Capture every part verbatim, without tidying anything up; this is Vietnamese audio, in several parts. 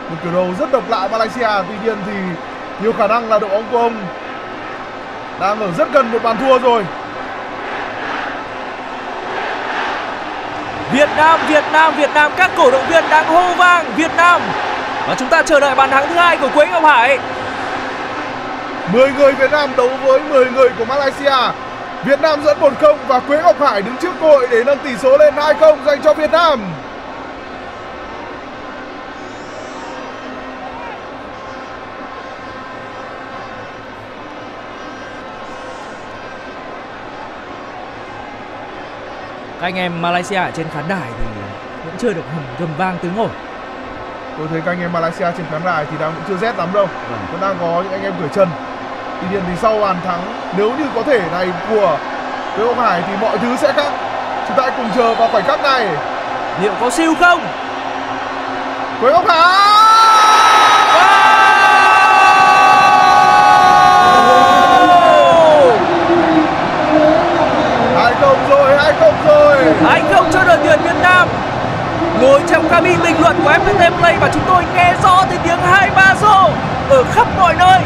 Một kiểu đầu rất độc lạ Malaysia. Tuy nhiên thì nhiều khả năng là đội bóng của ông đang ở rất gần một bàn thua rồi. Việt Nam, Việt Nam, Việt Nam, các cổ động viên đang hô vang Việt Nam. Và chúng ta chờ đợi bàn thắng thứ hai của Quế Ngọc Hải. mười người Việt Nam đấu với mười người của Malaysia. Việt Nam dẫn một không và Quế Ngọc Hải đứng trước cơ hội để nâng tỷ số lên hai không dành cho Việt Nam. Các anh em Malaysia ở trên khán đài thì vẫn chưa được hầm gầm vang tiếng ồn. Tôi thấy các anh em Malaysia trên khán đài thì đang cũng chưa rét lắm đâu, Vâng. vẫn đang có những anh em cởi chân. Tuy nhiên thì sau bàn thắng nếu như có thể này của Quế Ngọc Hải thì mọi thứ sẽ khác. Chúng ta hãy cùng chờ vào khoảnh khắc này. Liệu có siêu không? Quế Ngọc Hải hai không rồi, hai không rồi. hai không cho đội tuyển Việt Nam. Ngồi trong cabin bình luận của ép pê tê Play và chúng tôi nghe rõ từ tiếng hai ba rô ở khắp mọi nơi.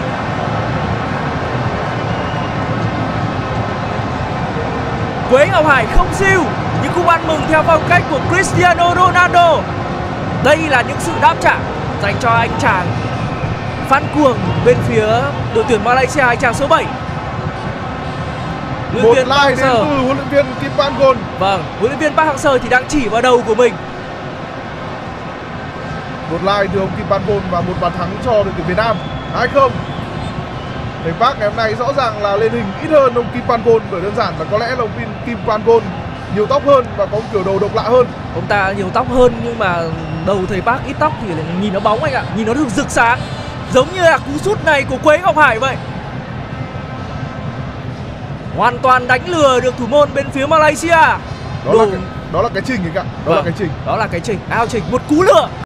Quế Ngọc Hải không siêu nhưng cũng ăn mừng theo phong cách của Cristiano Ronaldo. Đây là những sự đáp trả dành cho anh chàng Phan Cuồng bên phía đội tuyển Malaysia, anh chàng số bảy. Một like đến từ huấn luyện viên Kim Pan Gon. Vâng, huấn luyện viên Park Hang-seo thì đang chỉ vào đầu của mình. Một like từ ông Kim Pan Gon và một bàn thắng cho đội tuyển Việt Nam hai không. Thầy Park ngày hôm nay rõ ràng là lên hình ít hơn ông Kim Pan Gon, bởi đơn giản là có lẽ là ông Kim Pan Gon nhiều tóc hơn và có một kiểu đầu độc lạ hơn. Ông ta nhiều tóc hơn nhưng mà đầu thầy Park ít tóc thì nhìn nó bóng anh ạ, nhìn nó được rực sáng, giống như là cú sút này của Quế Ngọc Hải vậy. Hoàn toàn đánh lừa được thủ môn bên phía Malaysia. Đó Đồ... là cái, đó là cái trình anh ạ. Đó vâng, là cái trình. Đó là cái trình, ao trình, một cú lừa.